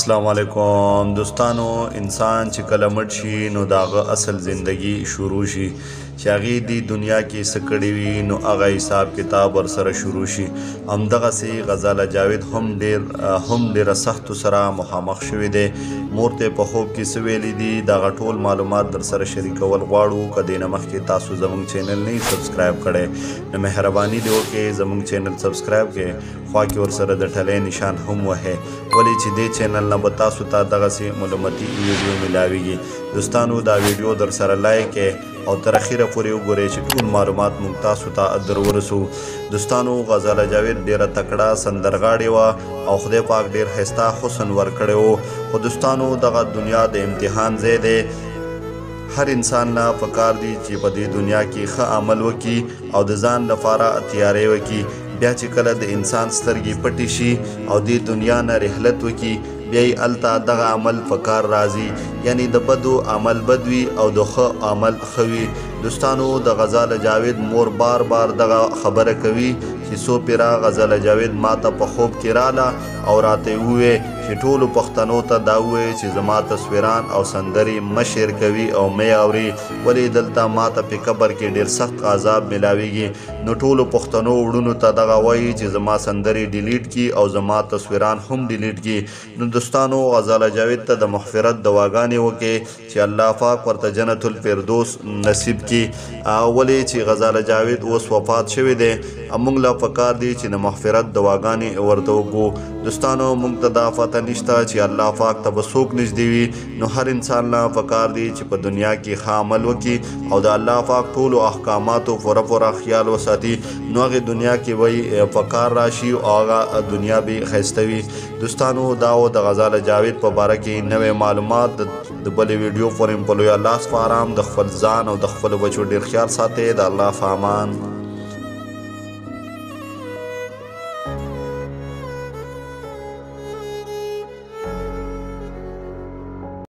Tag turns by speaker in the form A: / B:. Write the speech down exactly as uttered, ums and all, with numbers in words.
A: السلام علیکم دوستانو. انسان چې کله مړ شي نو داغه اصل زندگی شروع شي چې هغې دی دنیا کې څه کړي وي نو هغه حساب کتاب ورسره شروع شي. همدغسې غزاله جاوید هم ډېر هم ډېره سختو سره مخامخ شوی دی. مور ته په خوب کې څه ویلي دي دغه ټول معلومات در سره شریکول غواړو. که دې نه مخکې تاسو زموږ چینل نه سبسکرایب کړی نو مهرباني دې وکړئ زموږ چینل سبسکرایب کړئ، خوا کې ورسره د ټلۍ نشان هم وهئ ولې چې دې چینل نه به تاسو ته دغسې معلوماتي ویډیو میلاویږي. دوستانو دا ویډیو در سره لایک کړئ او تر اخره پورې وګورئ چې ټول معلومات موږ تاسو ته در ورسو. دوستانو غزاله جاوید ډېره تکړه سندرغاړې وه او خدای پاک ډېر ښایسته حسن ورکړی و. خو دوستانو دغه دنیا د امتحان ځای دی. هر انسان نه پکار دی چې په دې دنیا کې ښه عمل وکړي او د ځان لپاره تیاری وکړي. بیا چې کله د انسان سترګې پټې شي او دې دنیا نه رحلت وکړي بیا یې هلته دغه عمل په کار راځي، یعنی د بدو عمل بد وي او د ښه عمل ښه وي. دوستانو د غزاله جاوید مور بار بار دغه خبره کوي چې څو پیره غزاله جاوید ما ته په خوب کې راله او راته وویې چې ټولو پښتنو ته دا ووایي چې زما تصویران او سندرې مه شیر کوي او مه اوري ولې دلته ما ته په قبر کې ډېر سخت عذاب میلاویږي. نو ټولو پښتنو وړونو ته دغه وایي چې زما سندرې ډیلیټ کړي او زما تصویران هم ډیلیټ کړي. نو دوستانو غزاله جاوید ته د مغفرت دعاګانې وکړي چې الله پاک ورته جنت الفردوس نصیب کړي. ولې چې غزاله جاوید اوس وفات شوی دی، موږ لا پکار دی چې د مغفرت دعاګانې ورته وکړو. دوستانو موږ ته دا پته نشته چې الله پاک ته به څوک نږدې وي، نو هر انسان لا پکار دی چې په دنیا کې ښه عمل وکړي او د الله پاک ټولو احکاماتو پوره پوره خیال وساتي، نو هغې دنیا کې به پکار راشي او هغه دنیا به ښایسته وي. دوستانو دا و د غزاله جاوید په باره کې نوې معلومات. د بلې ویډیو پورې په لویه لاس په ارام د خپل ځان او د خپلو بچو ډېر خیال ساتئ. د الله په امان.